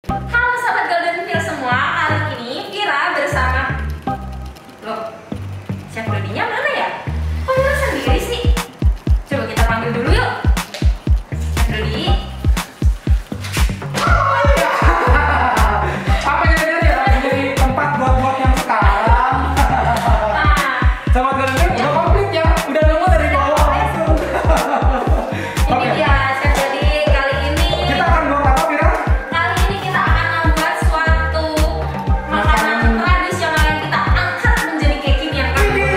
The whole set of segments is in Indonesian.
Halo sahabat Golden Feel semua, kali ini Vira bersama Chef Dodinya mana ya? Kok Vira sendiri sih? Coba kita panggil dulu yuk. Chef Dodi. Apa yang ya? Jadi tempat buat yang sekarang. Sahabat Golden Feel udah komplit ya, udah nemu dari bawah langsung. Ini dia Chef Dodi, kali ini Kita akan buat apa, Vira? Kali ini kita akan membuat suatu makanan tradisional yang kita angkat menjadi kekinian.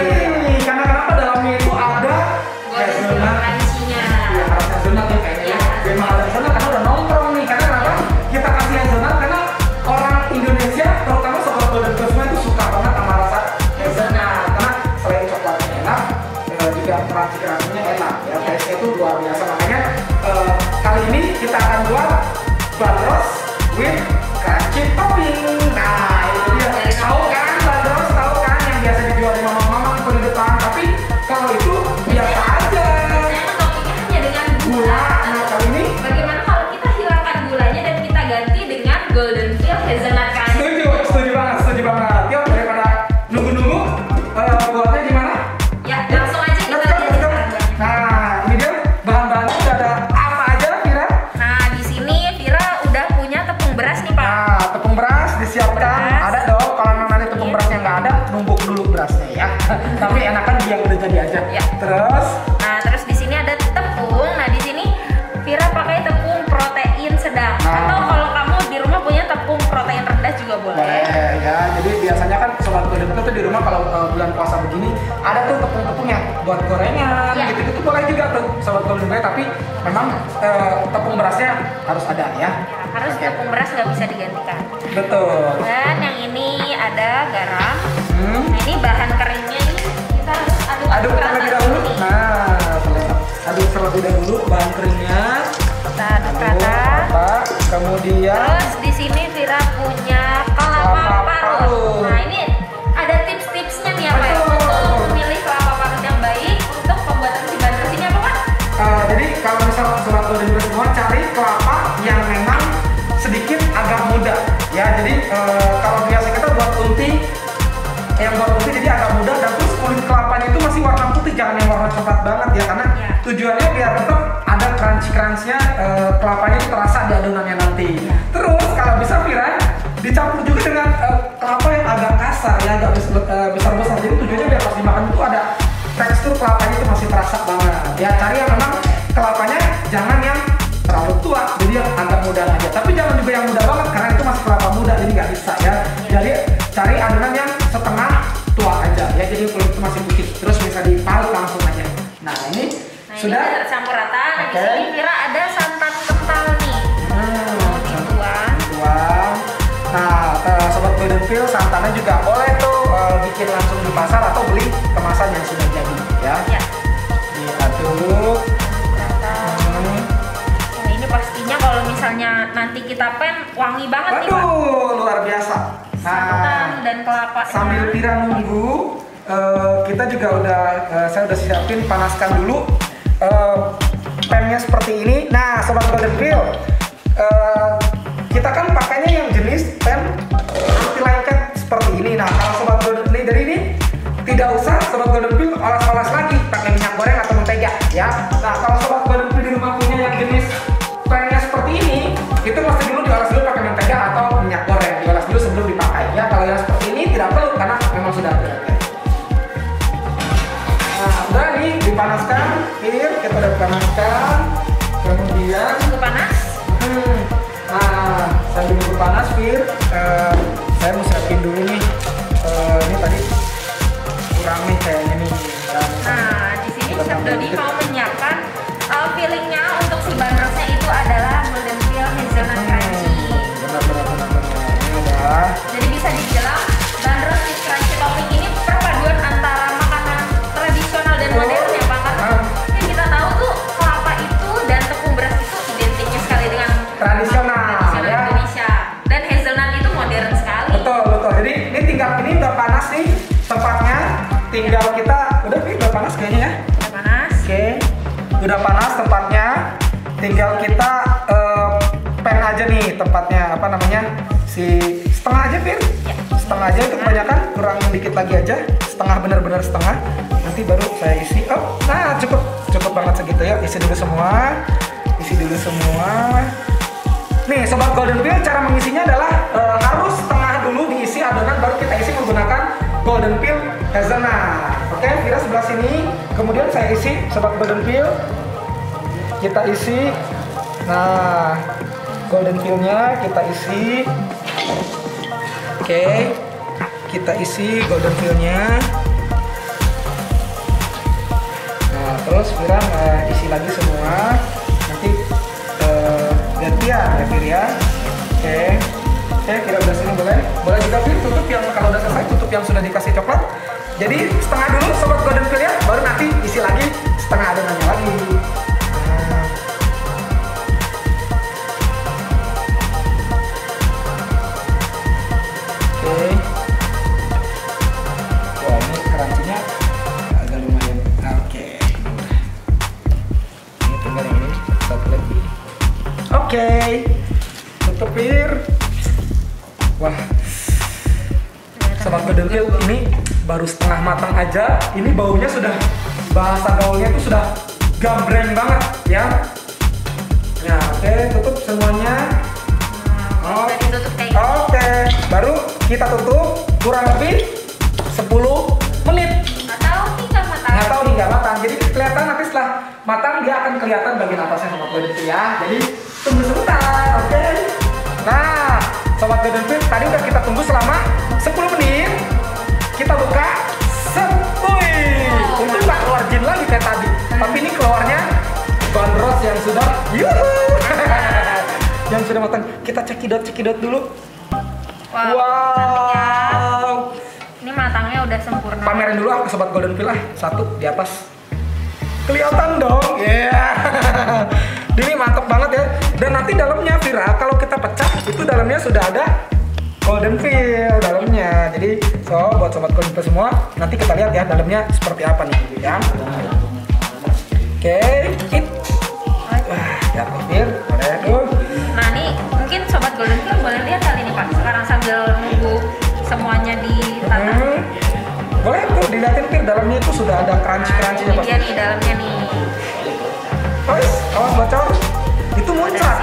Ini karena kenapa dalamnya itu ada hazelnut. Crunchy-nya. Ya harus hazelnut ya kayaknya ya. Memang ada hazelnut karena udah nongkrong nih. Karena kenapa? Kita kasih hazelnut karena orang Indonesia, terutama sobat Golden Feel semua itu suka banget sama rasa hazelnut. Karena selain coklatnya enak, juga crunchy-crunchy-nya enak. Ya, taste-nya itu luar biasa. Makanya kali ini kita akan buat bun roast with crunchy topping. Nah, itu dia. Tahu kan bun roast, tahu kan yang biasa dijual di mama-mama atau di depan. Tapi kalau itu biasa aja. Biasanya toppingnya hanya dengan Gula. Nah, kali ini Bagaimana kalau kita hilangkan gulanya dan kita ganti dengan Golden Feel hazelnut crunchy? setuju banget. Yuk, daripada nunggu-nunggu, buatnya gimana? Ya, langsung aja kita Let's go. lihat sekarang bahannya. Nah, ini dia bahan-bahannya udah ada apa aja, Vira? Nah, di sini Vira udah punya tepung beras nih, Pak. Nah, tepung beras disiapkan. Beras. Ada dong. Kalau memang nanti tepung berasnya nggak ada, numbuk dulu berasnya ya. Tapi enakan yang udah jadi aja. Ya. Terus, Nah, terus di sini ada tepung. Nah, di sini Vira pakai tepung protein sedang. Nah. Atau kalau kamu di rumah punya tepung protein rendah juga boleh. boleh ya. Jadi biasanya kan sobat Golden Feel tuh di rumah kalau bulan puasa begini ada tuh tepung-tepungnya buat gorengan, Ya. gitu-gitu boleh juga tuh sobat Golden Feel. Tapi memang tepung berasnya harus ada ya. Ya, harus Oke. tepung beras nggak bisa digantikan. Betul. Dan yang ini ada garam. Hmm. Nah, ini bahan keringnya ini kita harus Aduk terlebih dahulu. Nah, aduk terlebih dahulu bahan keringnya. Kita aduk Aduk rata. rata. Kemudian Terus di sini Vira punya kelapa Kelapa parut. parut. Nah, ini ada tips-tipsnya nih apa ya Betul. untuk memilih kelapa parut yang baik untuk pembuatan si bun roast ini apa, Pak? jadi kalau misal sobat Golden Feel semua cari kelapa yang memang sedikit agak muda ya. Jadi kalau biasa kita buat unti, yang buat unti jadi agak muda dan terus kulit kelapanya itu masih warna putih, jangan yang warna coklat banget ya, karena Ya. tujuannya biar tetap ada crunchy-crunchnya, kelapanya itu terasa di adonannya nanti. Terus kalau bisa Vira dicampur juga dengan kelapa yang agak kasar ya, agak besar-besar. Jadi tujuannya biar pas dimakan itu ada tekstur kelapanya itu masih terasa banget. Ya cari yang memang kelapanya jangan yang terlalu tua, jadi yang agak muda aja. Tapi jangan juga yang muda banget karena itu masih kelapa muda, jadi nggak bisa ya. Jadi cari adonan yang setengah tua aja ya, jadi kulit itu masih putih. Terus bisa diparut langsung aja. Nah ini Nah, sudah. ini udah tercampur rata. Nah, Oke. di sini Vira ada santan kental nih. Mau dituang. Tuang. Nah, sobat Golden Feel santannya juga boleh tuh bikin langsung di pasar atau beli kemasan yang sudah jadi ya. Ya, Diaduk. rata. Nah, ini pastinya kalau misalnya nanti kita pen wangi banget nih, Pak. Waduh, luar biasa. Santan Nah, dan kelapa. sambil Vira nunggu, kita juga udah, saya udah siapin panaskan dulu pennya seperti ini. Nah, sobat Golden Feel, kita kan pakainya yang jenis pen anti lengket seperti ini. Nah, kalau sobat Golden Feel dari ini tidak usah sobat Golden Feel olas-olas lagi pakai minyak goreng atau mentega ya. Nah, kalau sobat Golden Feel di rumah punya yang jenis pennya seperti ini, itu mesti dulu diolas dulu pakai mentega atau minyak goreng. Diolas dulu sebelum dipakai ya. Kalau yang seperti ini tidak perlu karena memang sudah ada. Nah, udah nih dipanaskan, kita udah panaskan. Kemudian Tunggu panas. nah, sambil nunggu panas, saya mau siapin dulu nih. Ini tadi kurang nih kayaknya nih. Nah, di sini Chef Dodi mau menyiapkan fillingnya untuk si bun roastnya itu adalah Golden Feel hazelnut crunchy. Benar. Ini udah. Jadi bisa dibilang bun roast with crunchy topping ini perpaduan antara makanan tradisional dan modern ya, Pak. Karena yang kita tahu tuh kelapa itu dan tepung beras itu identiknya sekali dengan Tradisional, tradisional ya. Indonesia. Dan hazelnut itu modern sekali. Betul. Jadi ini udah panas nih tempatnya. Tinggal kita udah panas kayaknya ya. Udah panas. Oke. Udah panas tempatnya. Tinggal kita pen aja nih tempatnya, apa namanya, si setengah aja Fir, setengah aja itu kebanyakan, kurang dikit lagi aja, setengah, bener-bener setengah, nanti baru saya isi. Oh, nah cukup banget segitu ya, isi dulu semua. Nih sobat golden peel, cara mengisinya adalah harus setengah dulu diisi adonan, baru kita isi menggunakan golden peel hazelnut. Oke, Vira sebelah sini, kemudian saya isi sobat golden peel, kita isi. Nah, golden peelnya kita isi. Oke, kita isi golden peelnya. Nah, terus Vira isi lagi semua. Nanti gantian ya Fir ya. Oke, Vira udah sini boleh juga Fir tutup yang, kalau udah selesai tutup yang sudah dikasih coklat. Jadi setengah dulu sobat golden peel ya, baru nanti isi lagi setengah adonannya lagi. Wah, ini crunchy-nya agak lumayan. Oke. Ini tinggal yang ini satu lagi. Oke. Tutup Fir. Wah. Sobat golden peel, ini baru setengah matang aja. Ini baunya sudah, bahasa gaulnya itu sudah gambreng banget ya. Nah, oke, tutup semuanya. Oke, baru kita tutup kurang lebih 10 menit. Nggak tahu hingga matang. Jadi kelihatan nanti setelah matang dia akan kelihatan bagian atasnya sobat golden peel ya. Jadi tunggu sebentar, oke? Nah, sobat golden peel, tadi udah kita tunggu selama 10 menit. Kita buka. Untung nggak keluar jin lagi kayak tadi. Tapi ini keluarnya bandros yang sudah yang sudah matang. Kita cekidot dulu. Wow. Ini matangnya udah sempurna. Pamerin dulu aku sobat golden peel lah. Satu di atas. Kelihatan dong. Ini mantep banget ya. Dan nanti dalamnya Vira, kalau kita pecah itu dalamnya sudah ada golden peel dalamnya. Jadi buat sobat golden peel semua, nanti kita lihat ya dalamnya seperti apa nih ya. Oke, jatuh Fir, boleh tuh. Nah nih mungkin sobat golden peel boleh lihat kali ini Pak. Sekarang sambil nunggu semuanya ditata. Boleh tuh dilihatin Fir, dalamnya itu sudah ada crunchy-crunchy-nya Pak. Ini dia nih dalamnya nih. Awas bocor, itu muncrat.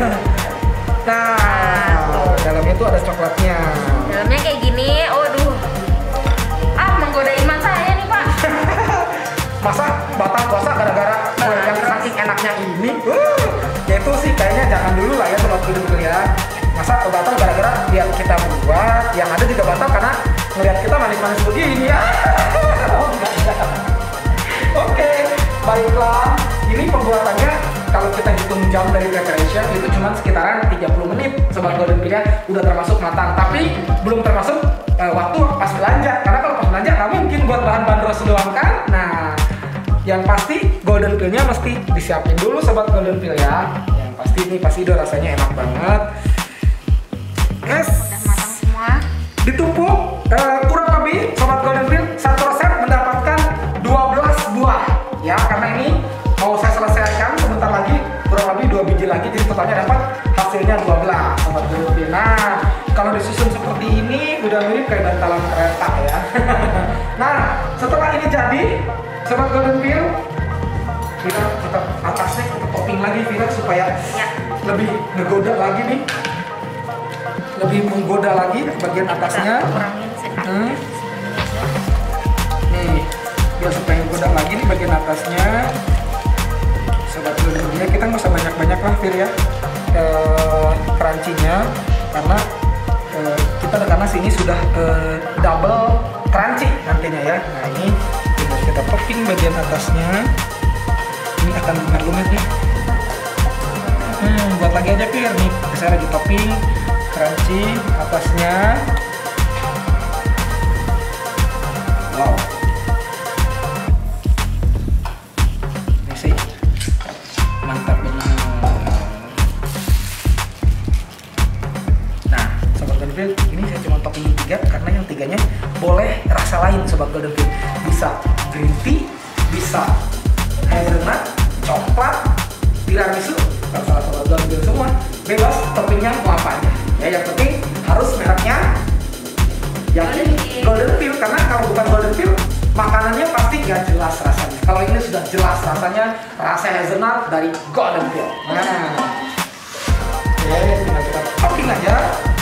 Nah, dalamnya itu ada coklatnya. Dalamnya kayak gini, aduh. Menggoda iman saya nih Pak. Masa batal puasa gara-gara yang saking enaknya ini? Ya itu sih kayaknya jangan dulu lah ya sobat golden peel ya. Masa batal gara-gara lihat kita buat, yang ada juga batal karena ngelihat kita manis-manis begini ya. Oke, baiklah. Ini pembuatannya kalau kita hitung jam dari preparation itu cuma sekitaran 30 menit sobat golden peel ya, udah termasuk matang. Tapi belum termasuk waktu pas belanja, karena kalau pas belanja nggak mungkin buat bahan bandros doang kan. Nah, yang pasti golden peelnya mesti disiapin dulu sobat golden peel ya. Yang pasti ini pasti udah rasanya enak banget. Guys, Udah matang semua. ditumpuk kurang lebih sobat golden peel satu resep mendapatkan 12 buah ya, karena ini mau saya selesaikan sebentar lagi, kurang lebih 2 biji lagi, jadi totalnya dapat hasilnya 12 sobat golden peel. Nah, kalau disusun seperti ini udah mirip kayak bantalan kereta ya. Nah, setelah ini jadi sobat golden peel, kita atasnya kita topping lagi Vira supaya lebih ngegoda lagi nih, lebih menggoda lagi bagian atasnya. Kurangin sedikit. Nih, biar supaya ngegoda lagi nih bagian atasnya. Sobat golden peel, kita nggak usah banyak-banyak lah Fir ya crunchy-nya, karena karena sini sudah double crunchy nantinya ya. Nah ini kita topping bagian atasnya, ini akan lumer-lumer nih. Buat lagi aja Fir nih, saya lagi topping crunchy atasnya. Wow, ini sih mantap banget. Nah sobat golden peel, ini saya cuma topping 3 karena yang 3-nya boleh rasa lain sobat golden peel. Bisa green tea, bisa hazelnut, coklat, tiramisu, terserah sobat golden peel semua. bebas toppingnya mau apa aja. Ya yang penting harus mereknya yang Golden Peel, karena kalau bukan Golden Peel makanannya pasti gak jelas rasanya. Kalau ini sudah jelas rasanya, rasa hazelnut dari Golden Peel. Nah, oke, tinggal kita topping aja.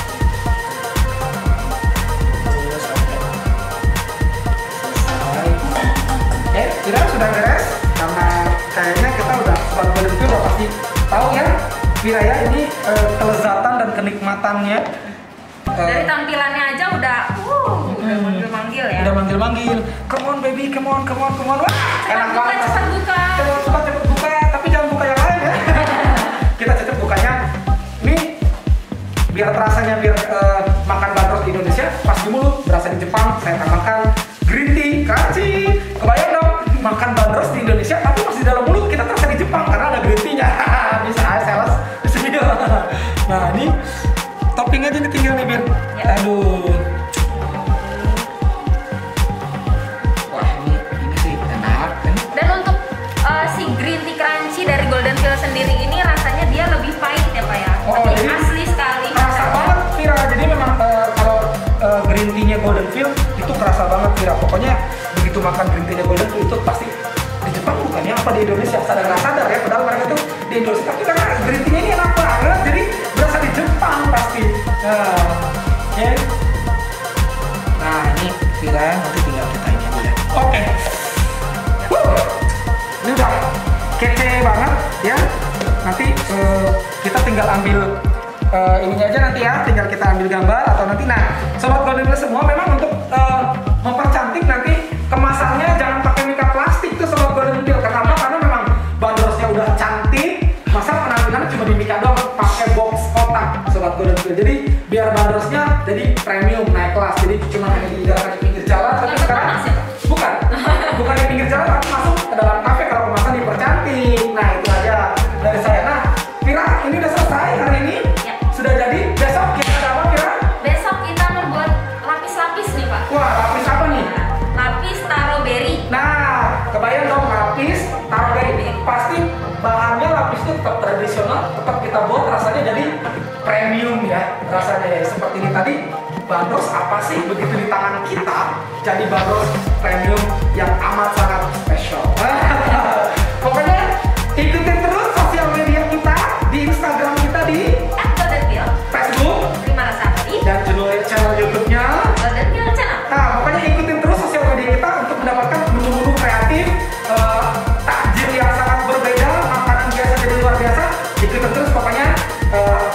Oke, sudah beres. Karena kayaknya kita udah sobat Golden Peel udah pasti tahu ya, Vira ya, ini kelezatan dan kenikmatannya. Dari tampilannya aja udah manggil-manggil ya. Udah manggil-manggil. Come on baby, come on. Wah, enak banget. Cepat buka. Cepet buka, tapi jangan buka yang lain ya. Kita cepet bukanya. Ini biar rasanya makan bandros di Indonesia pas di mulut, berasa di Jepang. Saya tambahkan green tea, crunchy. Kebayang dong, makan bandros di Indonesia tapi pas di dalam mulut kita terasa di Jepang karena ada green tea-nya. Bisa sales. Nah, ini topping aja nih tinggal nih Bir. Ya. Aduh. Wah, ini sih enak kan. Dan untuk si green tea crunchy dari Golden Peel sendiri ini rasanya dia lebih pahit ya Pak ya. Oh, Tapi jadi asli sekali. Kerasa banget Vira. Jadi memang kalau green tea-nya Golden Peel itu kerasa banget Vira. Pokoknya begitu makan green tea-nya Golden Peel itu pasti di Jepang bukannya apa di Indonesia, sadar nggak sadar ya, padahal mereka tuh di Indonesia, tapi karena green tea-nya ini enak banget jadi berasa di Jepang pasti. Oke. Nah, ini Vira, nanti tinggal kita ini aja ya. Oke. Ini udah kece banget ya. Nanti kita tinggal ambil ininya aja nanti ya, tinggal kita ambil gambar atau nanti. Nah, sobat Golden Peel semua, memang untuk mempercantik nanti kemasannya jangan pakai mika plastik tuh sobat Golden Peel. Kenapa? Karena memang bandrosnya udah cantik, masa penampilannya cuma di mika doang, pakai box kotak sobat Golden Peel. Jadi biar bandrosnya jadi premium naik kelas. Jadi cuma hanya dijalankan di pinggir jalan, tapi sekarang bukan di pinggir jalan, tapi masuk ke dalam kafe kalau kemasan dipercantik. Nah, itu aja dari saya. Nah, Vira, ini udah selesai hari ini. Ya. Sudah jadi. Besok kita ada apa Vira? Besok kita membuat lapis-lapis nih Pak. Wah, lapis apa nih? Lapis strawberry. Nah, kebayang dong lapis strawberry. Pasti bahannya lapis itu tetap tradisional, tetap kita buat rasanya jadi premium ya rasanya ya. Seperti ini tadi, bandros apa sih begitu di tangan kita jadi bandros premium yang amat sangat spesial. Pokoknya ikutin terus sosial media kita di Instagram kita di Golden Peel, Facebook Prima Rasakti, dan channel YouTube-nya. Golden Peel Channel. Nah, pokoknya ikutin terus sosial media kita untuk mendapatkan menu-menu kreatif, takjil yang sangat berbeda, makanan biasa jadi luar biasa. Ikutin terus pokoknya